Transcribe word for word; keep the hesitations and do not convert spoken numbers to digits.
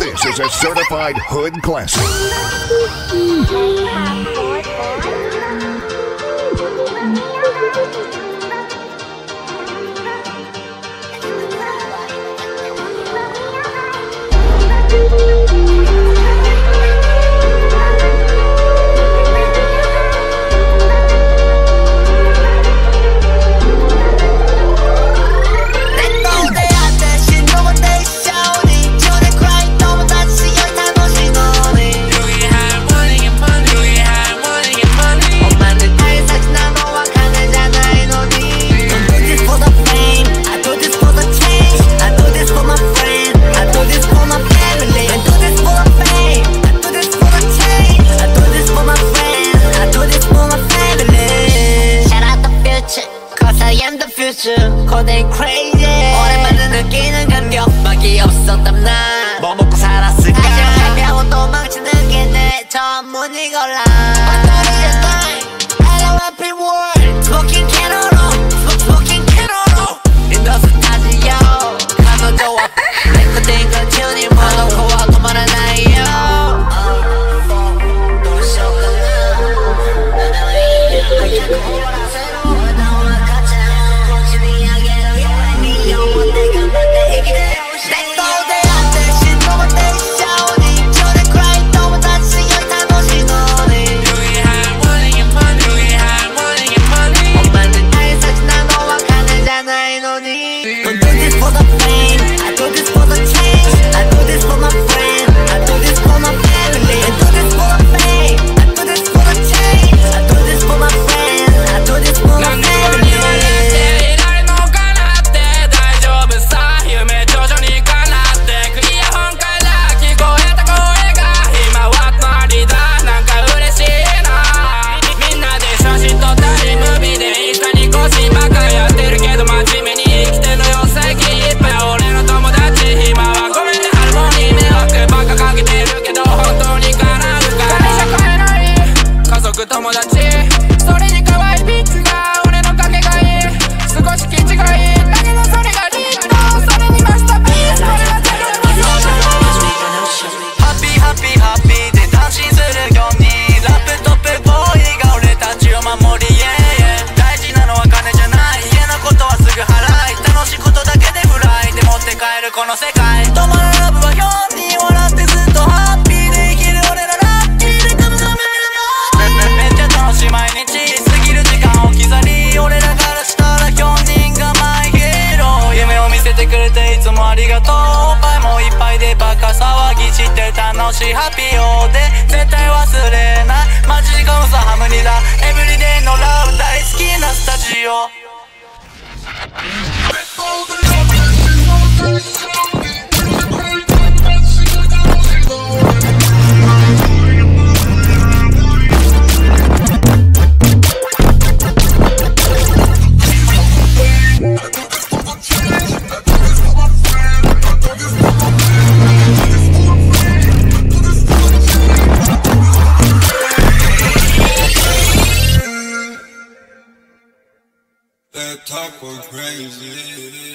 This is a certified hood classic. 고대 crazy 오랜만에 느끼는 감격밖에 없었던 날 뭐 먹고 살았을까 가벼운 도망치는 게 내 전문이걸라 Hello happy world Smoking cano로 Smoking cano로 인더스 타지요 가노조와 레코딩 건 튜닝 봐놓고 와 그만한 나이요楽しいハッピーよで絶対忘れないマジカウンサハムニだエブリデイのラブ大好きなスタジオ That talk was crazy.